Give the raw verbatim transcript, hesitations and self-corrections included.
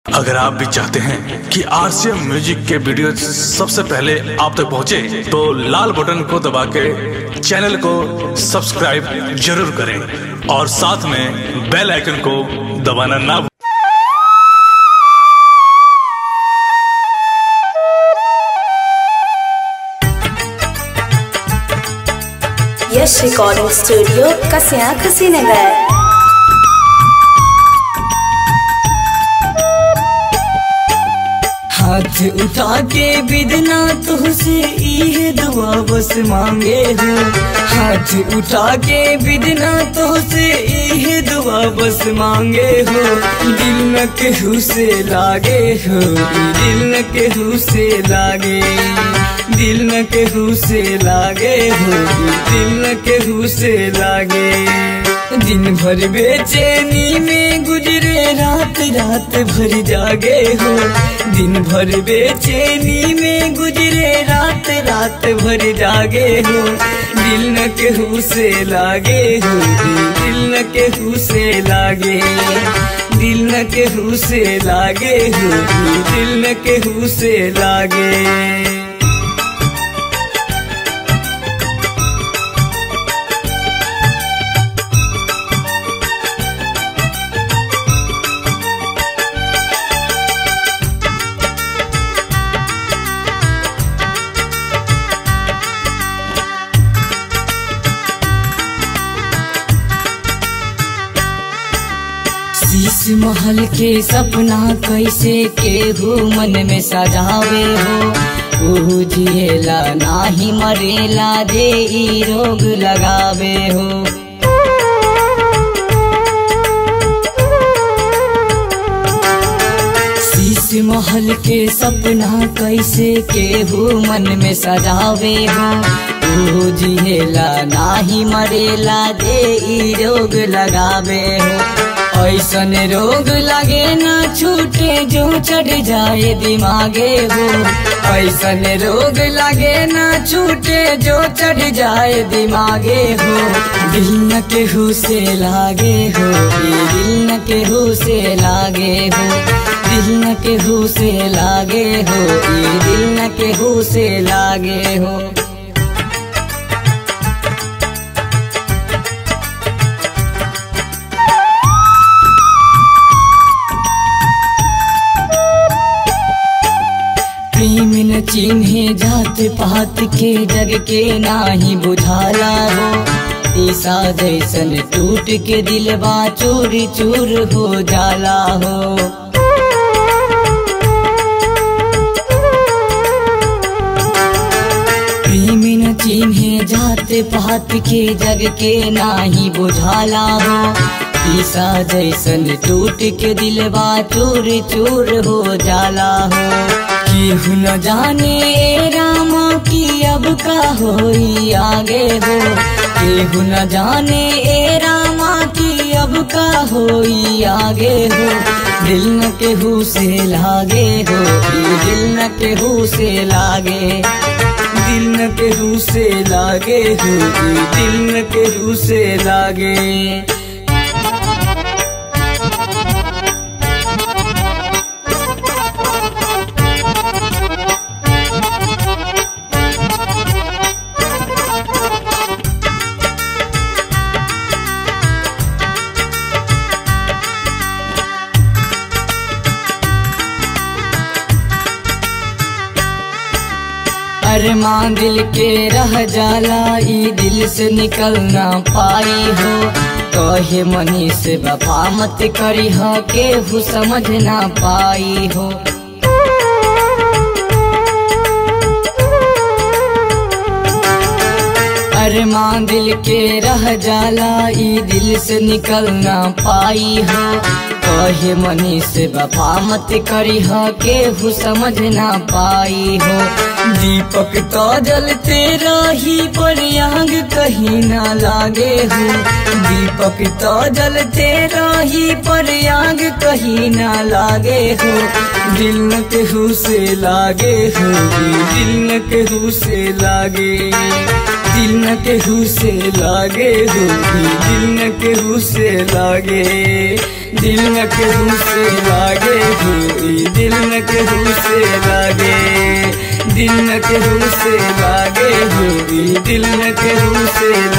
अगर आप भी चाहते हैं कि आरसीएम म्यूजिक के वीडियो सबसे पहले आप तक पहुंचे, तो लाल बटन को दबा के चैनल को सब्सक्राइब जरूर करें और साथ में बेल आइकन को दबाना ना भूलें। Yash recording studio Kasia Kushinagar. हाथ उठा के बिदना तुझसे ये दुआ बस मांगे हो। हाथ उठा के बिदना तुझसे ये दुआ बस मांगे हो। दिल न केहू से लागे हो, दिल न केहू से लागे, दिल न केहू से लागे हो, दिल न केहू से लागे। दिन भर बेचैनी में गुजरे, रात रात भर जागे हो। दिन भर बेचैनी में गुजरे, रात रात भर जागे हो। दिल न केहू से लागे हो, दिल न केहू से लागे, दिल न केहू से लागे हो, दिल न केहू से लागे। शीश महल के सपना कैसे केहू मन में सजावे हो। ओहू जिएला नाही मरेला, जे ई रोग लगावे हो। शीश महल के सपना कैसे केहू मन में सजावे हो। ओहू जिएला नाही मरेला, जे ई रोग लगावे हो। ऐसन रोग लगे ना छूटे, जो चढ़ जाए दिमागे हो। ऐसन रोग लगे ना छूटे, जो चढ़ जाए दिमागे हो। दिल न केहू से लागे हो, दिल न केहू से लागे हो, दिल न केहू से लागे हो, दिल न केहू से लागे हो। प्रेम न चिन्हे जात पात के, जग के नाही बुझाला हो। ऐसा जैसन टूट के दिलवा चूर चूर हो जाला हो। प्रेम न चिन्हे जात पात के, जग के नाही बुझाला हो। ऐसा जैसन टूट के दिलवा चूर चूर हो जाला हो। केहू न जाने रामा की अब का होई आगे हो। केहू न जाने ए रामा की अब का होई आगे हो। दिल न केहू से लागे हो, दिल न केहू से लागे, दिल न केहू से लागे हो, दिल न केहू से लागे। अरमान दिल के रह जाला, ई दिल से निकल ना पाई हो। कहे मनी से वफा मत करी हो, केहू समझ ना पाई हो। अरमान दिल के रह जाला, ई दिल से निकल ना पाई हो। कहे मनी से वफा मत करी हो, केहू समझ ना पाई हो। दीपक तो जलते रही पर आग कहीं ना लागे हो। दीपक तो जलते रही पर आग कहीं ना लागे हो। दिल न केहू से लागे हो, दिल न केहू से लागे, दिल न केहू से लागे हो, दिल न केहू से लागे, दिल न केहू से लागे हो। न केहू से लागे, दिल न केहू से लागे हो, दिल न केहू से